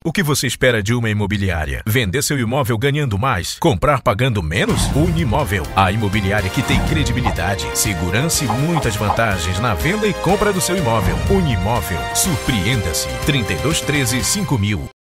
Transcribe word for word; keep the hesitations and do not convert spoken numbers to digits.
O que você espera de uma imobiliária? Vender seu imóvel ganhando mais? Comprar pagando menos? Unimóvel, a imobiliária que tem credibilidade, segurança e muitas vantagens na venda e compra do seu imóvel. Unimóvel, surpreenda-se. trinta e dois treze, cinco mil.